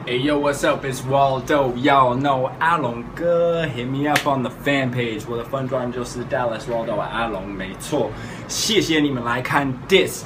Hey yo, what's up? It's Waldo. Y'all know 阿龙哥 ，hit me up on the fan page。我的粉专就是 Dallas Waldo 阿龙，没错。谢谢你们来看 This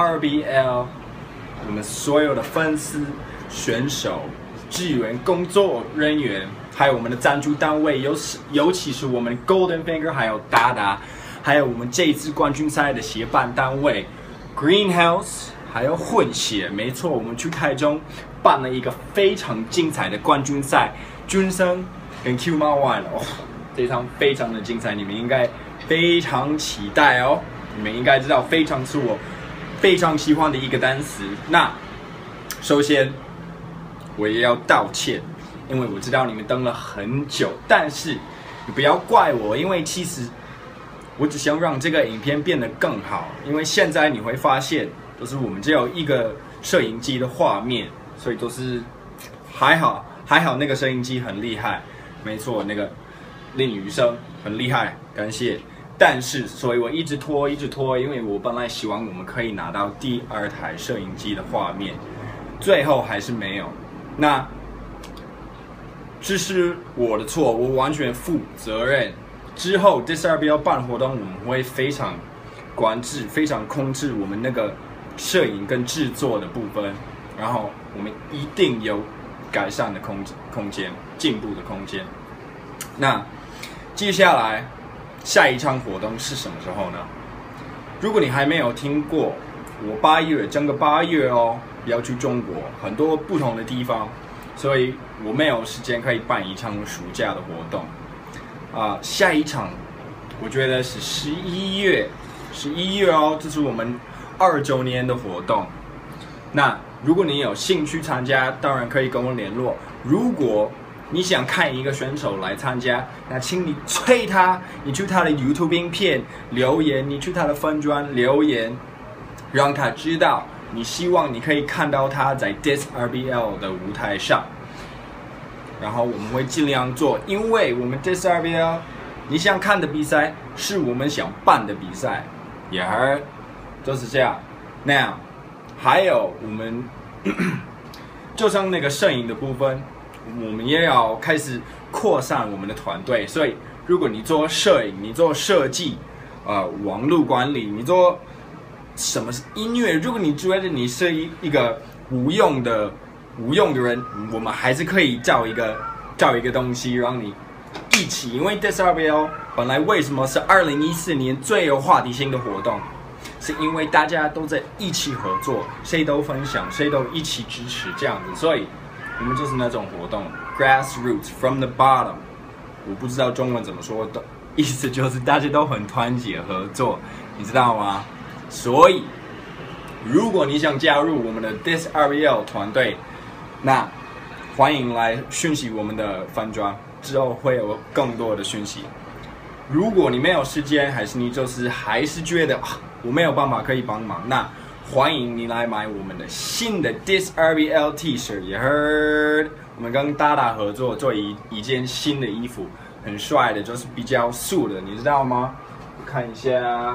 RBL， 我们所有的粉丝、选手、支援工作人员，还有我们的赞助单位，尤其是我们 Golden Finger， 还有达达，还有我们这一次冠军赛的协办单位 Greenhouse， 还有混血。没错，我们去台中办了一个非常精彩的冠军赛，军生跟 Q 猫玩哦，这场非常的精彩，你们应该非常期待哦。你们应该知道，非常是我非常喜欢的一个单词。那首先我也要道歉，因为我知道你们等了很久，但是你不要怪我，因为其实我只想让这个影片变得更好。因为现在你会发现，都是我们只有一个摄影机的画面。所以都是还好那个摄影机很厉害，没错，那个林雨生很厉害，感谢。但是，所以我一直拖，因为我本来希望我们可以拿到第二台摄影机的画面，最后还是没有。那这是我的错，我完全负责任。之后 This RBL 办活动，我们会非常管制、非常控制我们那个摄影跟制作的部分。然后我们一定有改善的空间，进步的空间。那接下来下一场活动是什么时候呢？如果你还没有听过，我整个8月哦，要去中国很多不同的地方，所以我没有时间可以办一场暑假的活动。下一场我觉得是11月哦，这是我们29年的活动。那如果你有兴趣参加，当然可以跟我联络。如果你想看一个选手来参加，那请你催他，你去他的 YouTube 影片留言，你去他的粉专留言，让他知道你希望你可以看到他在 This RBL 的舞台上。然后我们会尽量做，因为我们 This RBL 你想看的比赛是我们想办的比赛，就是这样。Now。还有我们就像那个摄影的部分，我们也要开始扩散我们的团队。所以，如果你做摄影，你做设计，网络管理，你做什么音乐，如果你觉得你是一个无用的人，我们还是可以找一个东西让你一起。因为 This RBL 本来为什么是2014年最有话题性的活动？是因为大家都在一起合作，谁都分享，谁都一起支持这样子，所以我们就是那种活动 ，grassroots from the bottom。我不知道中文怎么说的，意思就是大家都很团结合作，你知道吗？所以如果你想加入我们的 This RBL 团队，那欢迎来讯息我们的粉专，之后会有更多的讯息。如果你没有时间，还是觉得我没有办法可以帮忙，那欢迎你来买我们的新的 This RBL T-shirt。也我们跟达达合作做一件新的衣服，很帅的，就是比较素的，你知道吗？我看一下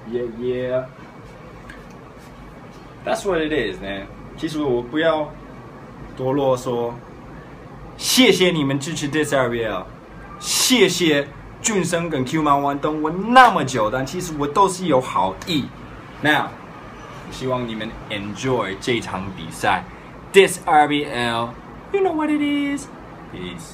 ，That's what it is 呢。其实我不要多啰嗦，谢谢你们支持 This RBL， 谢谢。俊生跟 Q 猫玩等我那么久，但其实我都是有好意。Now， 希望你们 enjoy 这场比赛。This RBL， you know what it is. Peace.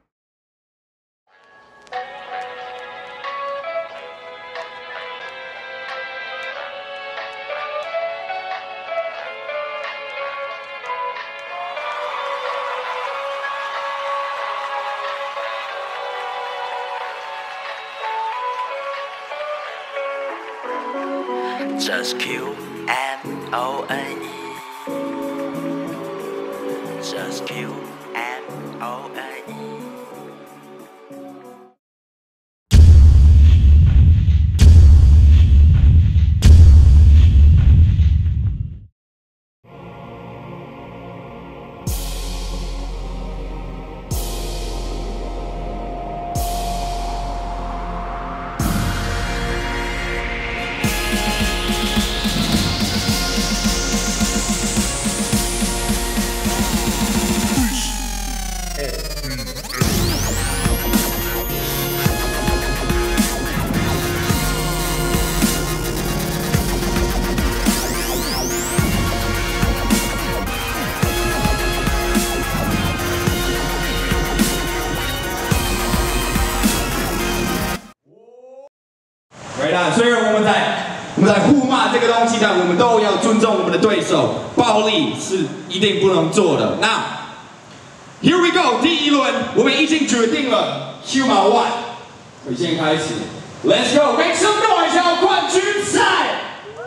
Just Q-M-O-N-E Just Q-M-O-N-E 暴力是一定不能做的。那 Here we go， 第一轮我们已经决定了 Human One， 我现在开始 ，Let's go，make some noise， 要冠军赛。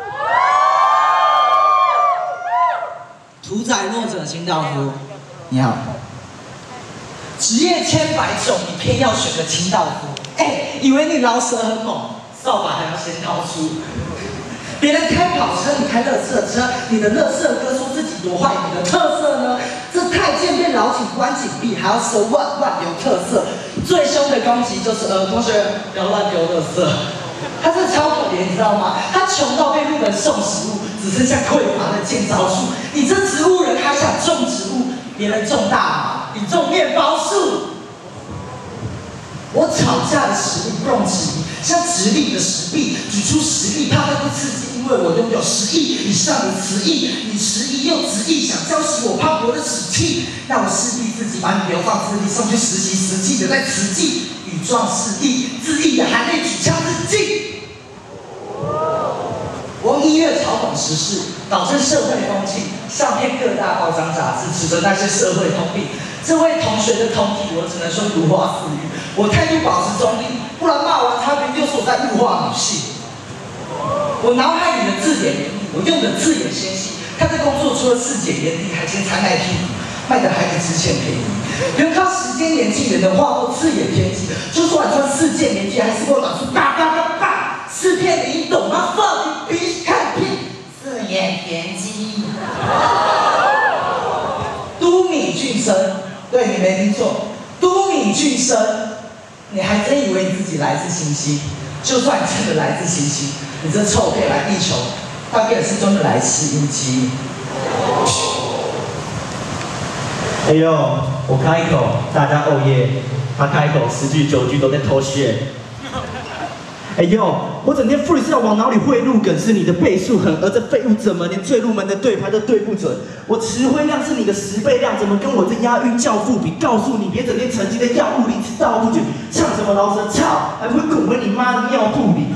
屠宰弱者清道夫，你好。职业千百种，你偏要选个清道夫。以为你饶舌很猛，扫把还要先掏出。别人开跑车，你开垃圾车，你的垃圾哥说自己多坏，你的特色呢？这太监变老警关紧闭，还要收万流特色。最凶的攻击就是同学不要乱丢垃圾。他是超可怜，你知道吗？他穷到被路人送食物，只剩下匮乏的建造树。你这植物人还想种植物，别人种大麻，你种面包树。我吵架的实力不容置疑，像直立的石壁，举出实力，怕会不刺激，因为我拥有10亿以上的词义。你迟疑又执意想浇熄我磅礴的士气，那我势必自己把你流放自立，送去实习，实际的在慈济语壮示意，恣意的含泪举枪自尽。我用音乐嘲讽时事，导正社会风气，上片各大报章杂志，指责那些社会通病。这位同学的通体，我只能说如花似玉。我态度保持中立，不然骂完他，别人就说我在物化女性。我脑海里的字典原理，我用的字眼纤细。他的工作除了4检原地，还兼餐卖屁股，卖的还比之前便宜。不用靠时间年纪人的话或字眼偏激，就算穿4件年纪，还是给我拿出叭叭叭叭4片，你懂吗？放你鼻看屁，字眼偏激。都米俊生，对你没听错，都米俊生。你还真以为你自己来自星星？就算你真的来自星星，你这臭屁来地球，大概也是专门来吃阴鸡。 哎呦，我开口，大家哦耶；他开口，10句9句都在偷shit。哎呦，我整天 freestyle 往脑里汇入梗，是你的倍数狠，而这废物怎么连最入门的对拍都对不准？我词汇量是你的10倍量，怎么跟我这押韵教父比？告诉你，别整天沉浸在药物里吃道不绝，唱什么饶舌操，还不会滚回你妈的尿布里。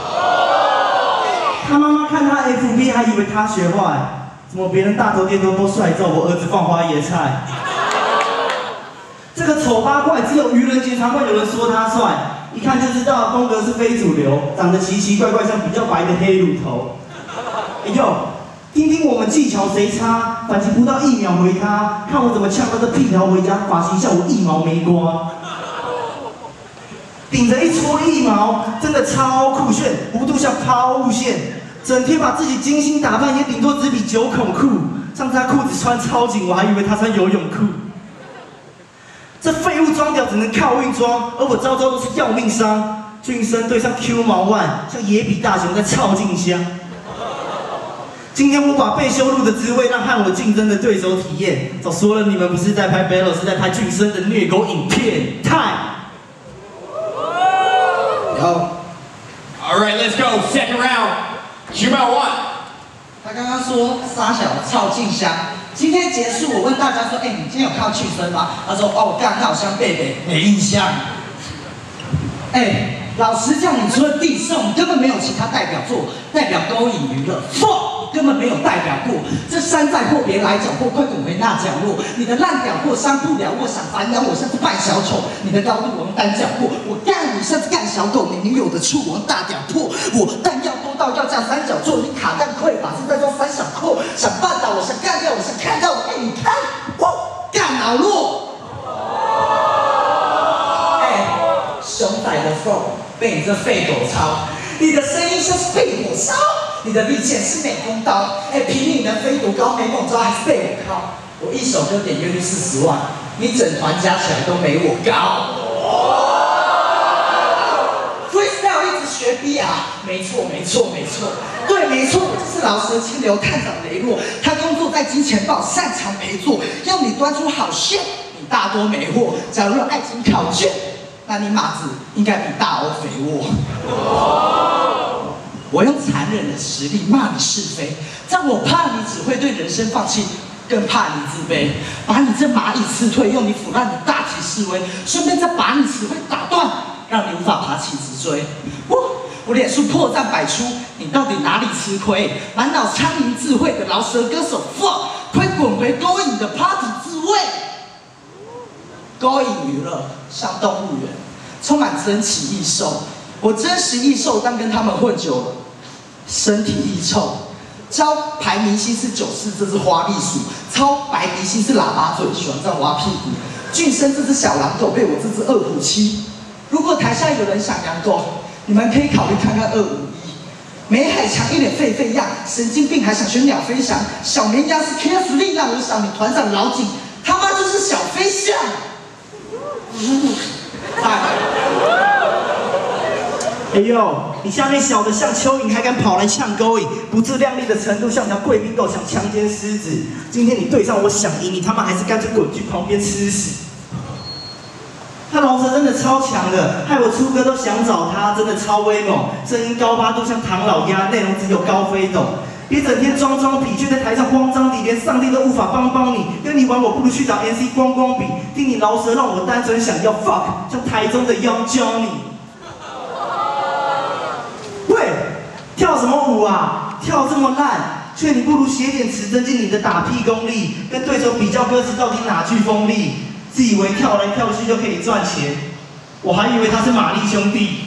他妈妈看他 FB 还以为他学坏，怎么别人大头贴都帅照，我儿子放花椰菜。这个丑八怪，只有愚人节才会有人说他帅。一看就知道风格是非主流，长得奇奇怪怪，像比较白的黑乳头。哎呦，听听我们技巧谁差，反击不到1秒回他，看我怎么呛到这屁条回家，发型像我1毛没刮，顶着一撮1毛，真的超酷炫，弧度像抛物线，整天把自己精心打扮，也顶多只比9孔裤。上次他裤子穿超紧，我还以为他穿游泳裤。这废物装屌只能靠运装，而我招招都是要命伤。俊生对上 Q 毛万，像野比大雄在操静香。今天我把被羞辱的滋味让和我竞争的对手体验。早说了，你们不是在拍 battle， 是在拍俊生的虐狗影片。太。 好 ，All right, let's go. Second round. Human One. 他刚刚说傻小操静香。今天结束，我问大家说，你今天有看到庆生吗？他说，哦，我干，他好像贝贝，没印象。老实讲，你除了地送，你根本没有其他代表作，代表勾引娱乐。fuck， 根本没有代表过。这山寨货别来搅和，快滚回那角落。你的烂屌货伤不了我，想反咬我像是扮小丑。你的高度我用单脚破，我干你像是干小狗。你女友的处我用大屌破，我弹药多到要架3角座。你卡弹匮乏是在装3小扣，想绊倒我，想干掉我，想看到我，你看我干脑弱。熊仔的 flow 被你这废狗抄，你的声音像是被火烧，你的利剑是美工刀，凭你的飞多高没猛招还是被我靠，我一首歌点阅率40万，你整团加起来都没我高。freestyle 一直学 B 啊，没错，对，没错，我就是饶舌清流探长雷洛，他工作在金钱豹，擅长陪坐，要你端出好 shit， 你大多没货，假如爱情考卷。那你马子应该比大欧肥沃。我用残忍的实力骂你是非，但我怕你只会对人生放弃，更怕你自卑，把你这蚂蚁辞退，用你腐烂的大体示威，顺便再把你词汇打断，让你无法爬起直追。 我脸书破绽百出，你到底哪里吃亏？满脑苍蝇智慧的饶舌歌手 ，fuck， 快滚回勾引的 party 滋味！勾引娱乐像动物园，充满珍奇异兽。我珍实异兽，但跟他们混久了，身体易臭。招牌明星是94这只花栗鼠，超白明星是喇叭嘴，喜欢这样挖屁股。俊生这只小狼狗被我这只2虎欺。如果台下有人想养狗，你们可以考虑看看251。梅海强一脸狒狒样，神经病还想学鸟飞翔。小绵羊是 carefree 让我想你团长老井，他妈就是小飞象。 哎呦，你下面小的像蚯蚓，还敢跑来呛勾引，不自量力的程度像条贵宾狗想强奸狮子。今天你对上我想赢，你他妈还是干脆滚去旁边吃屎。他饶舌真的超强的，害我出歌都想找他，真的超威猛，声音高八度像唐老鸭，内容只有高飞斗。别整天装装逼，却在台上慌张地，连上帝都无法帮你。跟你玩我不如去找 MC 光光比，听你饶舌让我单纯想要 fuck， 像台中的 Young Johnny。喂，跳什么舞啊？跳这么烂，劝你不如写点词增进你的打屁功力，跟对手比较歌词到底哪句锋利。自以为跳来跳去就可以赚钱，我还以为他是玛丽兄弟。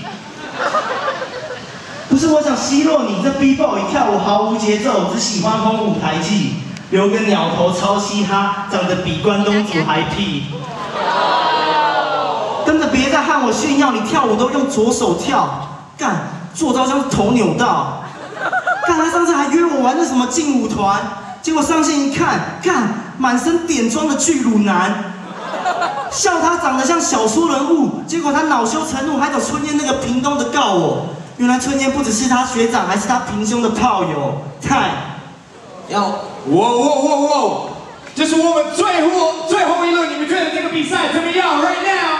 不是我想奚落你，这 B-boy 跳舞毫无节奏，只喜欢轰舞台技，留个鸟头超嘻哈，长得比关东煮还屁。真的别再和我炫耀，你跳舞都用左手跳，干做招像是头扭到。干他上次还约我玩那什么劲舞团，结果上线一看，干满身点妆的巨乳男。笑他长得像小说人物，结果他恼羞成怒，还找春燕那个屏东的告我。原来春燕不只是他学长，还是他平胸的炮友。太， 哇，这是我们最后一轮，你们觉得这个比赛怎么样 ？Right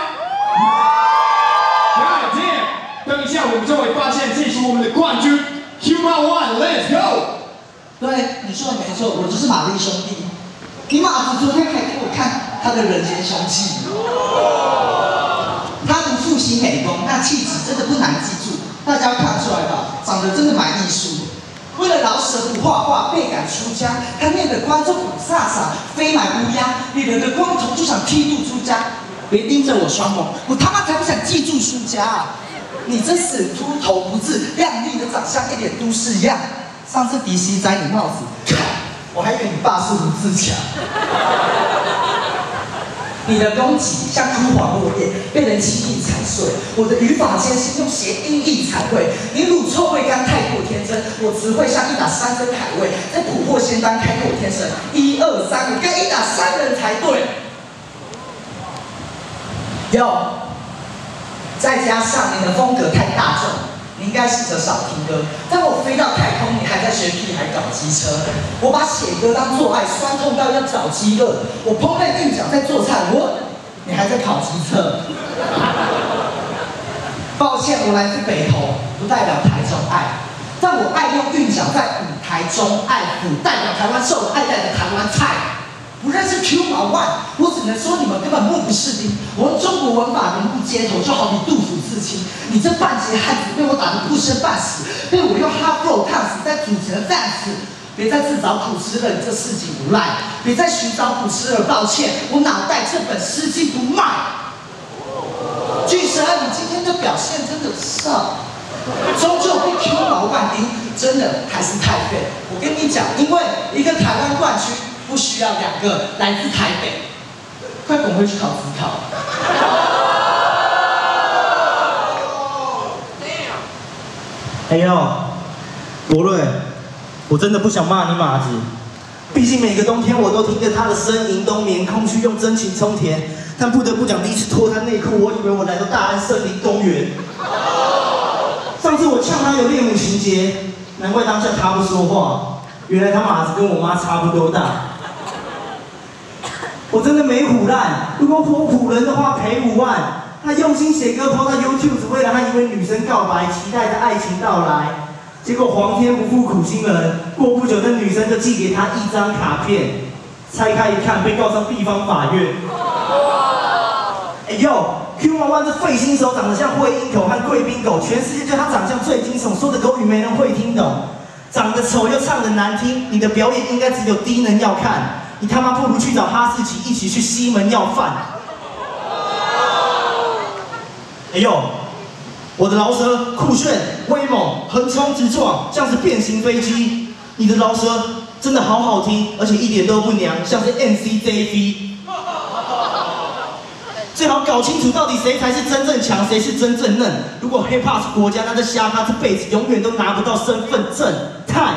now，God damn！ 等一下我们就会发现，这是我们的冠军 Huma One，Let's go！ 对，你说的没错，我就是玛丽兄弟。你马子昨天还给我看他的人间凶器，他的复兴美工，那气质真的不难记住，大家看出来吧？长得真的蛮艺术。为了饶舌不画画，倍感出家，他念的观众鼓飒飒，飞买乌鸦，你惹得光头就想剃度出家。别盯着我双眸，我他妈才不想记住输家啊！你这死秃头不治，靓丽的长相一脸都市样。上次迪西摘你帽子，我还以为你爸是吴志强。你的攻击像枯黄落叶，被人轻易踩碎。我的语法艰辛，用谐音译才会。你乳臭未干，太过天真。我词汇像一打3分凯位，在捕获仙丹开拓天神。1、2、3，我该一打3人才对。再加上你的风格太大众。你应该试着少听歌。当我飞到太空，你还在学屁孩搞机车。我把写歌当做爱，酸痛到要找饥饿。我烹饪韵脚在做菜，你还在考机测。抱歉，我来自北投，不代表台中爱。但我爱用韵脚在舞台中爱抚，代表台湾受人爱戴的台湾菜。不认识 Q 毛万，我只能说你们根本目不识丁。我用中国文法名布街头，就好比杜甫刺青。你这半截汉子被我打得不生半死，被我用 hard flow 烫死在主持人战死。别再自找苦吃了，你这市井无赖。别再寻找苦吃了，抱歉，我脑袋这本诗经不卖。巨神，你今天的表现真的上，终究被 Q 毛万丁，真的还是太废。我跟你讲，因为一个台湾冠军。不需要2个来自台北，快滚回去考指考。 哎呦，博瑞，我真的不想骂你马子，毕竟每个冬天我都听着他的呻吟冬眠，空虚用真情充填。但不得不讲，第一次脱他内裤，我以为我来到大安森林公园。上次我呛他有恋母情节，难怪当下他不说话，原来他马子跟我妈差不多大。我真的没唬烂，如果我唬人的话赔5万。他用心写歌抛到 YouTube， 只为了和一位女生告白，期待着爱情到来。结果皇天不负苦心人，过不久那女生就寄给他一张卡片，拆开一看，被告上地方法院。哎呦， Q 毛万这废新手长得像灰鹰狗和贵宾狗，全世界就他长相最惊悚，说的狗语没人会听懂。长得丑又唱得难听，你的表演应该只有低能要看。你他妈不如去找哈士奇一起去西门要饭。哎呦，我的饶舌酷炫、威猛、横冲直撞，像是变形飞机。你的饶舌真的好好听，而且一点都不娘，像是 NCJV。最好搞清楚到底谁才是真正强，谁是真正嫩。如果 hiphop 是国家，那这瞎咖这辈子永远都拿不到身份证。太！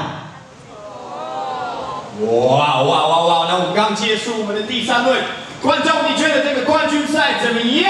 哇！那我们刚结束我们的第3轮，观众你觉得这个冠军赛怎么样？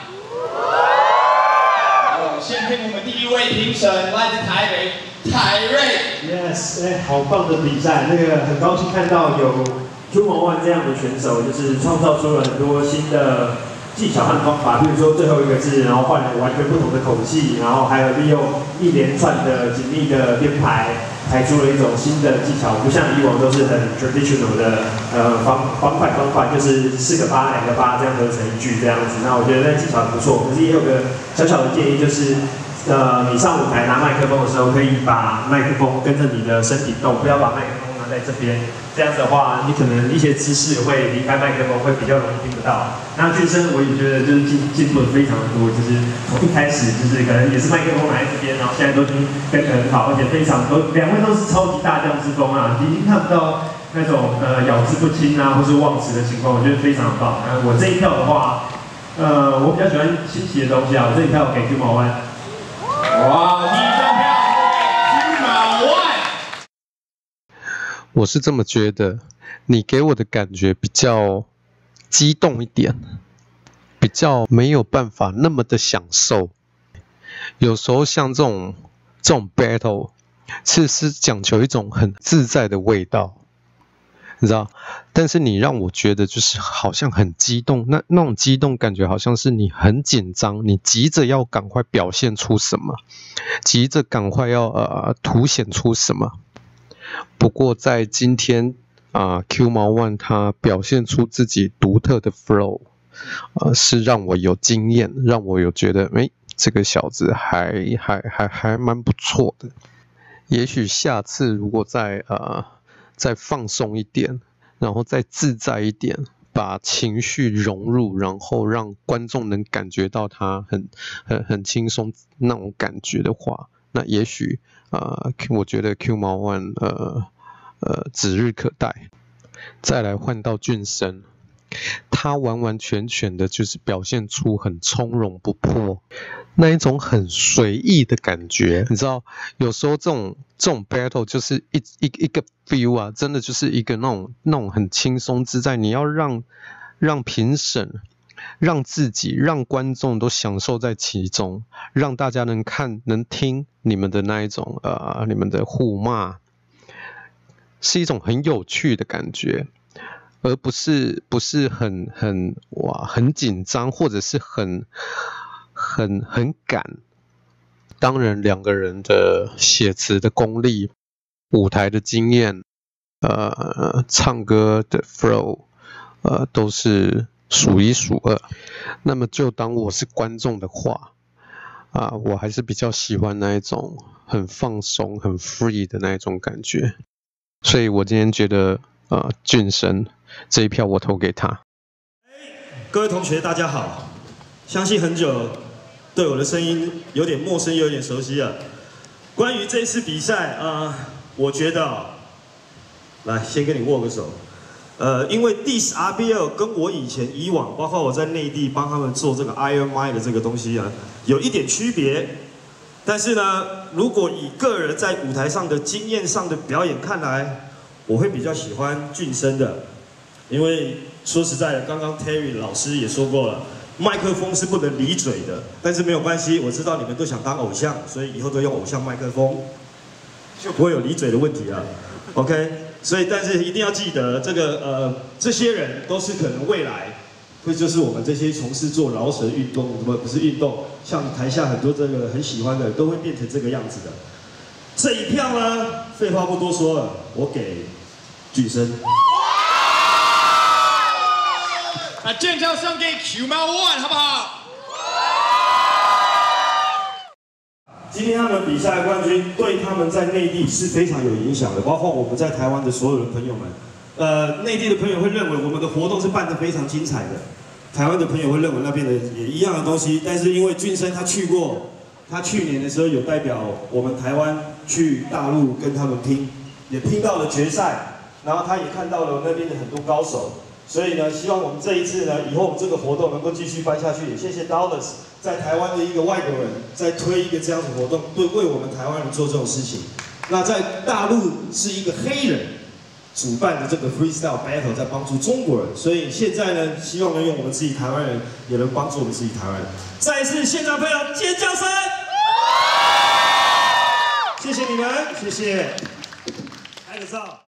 我们先听我们第1位评审，来自台北，凯瑞。 Yes， 好棒的比赛，那个很高兴看到有 Q 毛万这样的选手，就是创造出了很多新的技巧和方法，比如说最后一个字，然后换了完全不同的口气，然后还有利用一连串的紧密的编排，排出了一种新的技巧，不像以往都是很 traditional 的方法，就是4个8、2个8这样合成一句这样子。那我觉得那技巧很不错，可是也有个小小的建议，就是你上舞台拿麦克风的时候，可以把麦克风跟着你的身体动，不要把麦克风拿在这边。这样子的话，你可能一些姿势会离开麦克风，会比较容易听不到。那俊生我也觉得就是进步的非常的多，就是从一开始就是可能也是麦克风拿在这边，然后现在都已经跟得很好，而且非常都2位都是超级大将之风啊，已经看不到那种咬字不清啊或是忘词的情况，我觉得非常棒。我这一票的话，我比较喜欢新奇的东西啊，我这一票给Q毛万。 哇，第1张票Q毛万。 我是这么觉得，你给我的感觉比较激动一点，比较没有办法那么的享受。有时候像这种 battle， 是讲求一种很自在的味道，你知道？但是你让我觉得就是好像很激动，那种激动感觉好像是你很紧张，你急着要赶快表现出什么，急着赶快要凸显出什么。不过在今天Q 毛万他表现出自己独特的 flow，是让我有惊艳，让我有觉得，这个小子还蛮不错的。也许下次如果再放松一点，然后再自在一点，把情绪融入，然后让观众能感觉到他很轻松那种感觉的话，那也许我觉得 Q 毛万指日可待。再来换到俊生，他完完全全的就是表现出很从容不迫，那一种很随意的感觉。你知道，有时候这种 battle 就是一个 feel 啊，真的就是一个那种很轻松自在。你要让评审、让自己、让观众都享受在其中，让大家能看、能听你们的那一种你们的互骂，是一种很有趣的感觉。而不是很紧张，或者是很赶。当然2个人的写词的功力、舞台的经验、唱歌的 flow， 都是数1数2。那么就当我是观众的话，我还是比较喜欢那一种很放松、很 free 的那一种感觉。所以我今天觉得俊生这一票我投给他。 各位同学大家好，相信很久对我的声音有点陌生又有点熟悉了。关于这次比赛我觉得来先跟你握个手。因为 Diss RBL 跟我以往包括我在内地帮他们做这个 Iron Mic 的这个东西有一点区别。但是呢，如果以个人在舞台上的经验上的表演看来，我会比较喜欢俊生的。因为说实在的，刚刚 Terry 老师也说过了，麦克风是不能离嘴的。但是没有关系，我知道你们都想当偶像，所以以后都用偶像麦克风，就不会有离嘴的问题了。OK， 所以但是一定要记得，这些人都是可能未来会就是我们这些从事做饶舌运动，不是运动，像台下很多这个很喜欢的，都会变成这个样子的。这一票呢，废话不多说了，我给俊生。 那剑交送给 Q 毛万，好不好？ 今天他们比赛冠军对他们在内地是非常有影响的，包括我们在台湾的所有的朋友们。内地的朋友会认为我们的活动是办得非常精彩的，台湾的朋友会认为那边的也一样的东西。但是因为俊生他去过，他去年的时候有代表我们台湾去大陆跟他们拼，也拼到了决赛。 然后他也看到了那边的很多高手，所以呢，希望我们这一次呢，以后我们这个活动能够继续办下去。也谢谢 Dollars 在台湾的一个外国人，在推一个这样子活动，为我们台湾人做这种事情。那在大陆是一个黑人主办的这个 Freestyle Battle 在帮助中国人，所以现在呢，希望能用我们自己台湾人，也能帮助我们自己台湾人。再一次现场朋友尖叫声，谢谢你们，谢谢，拍个照。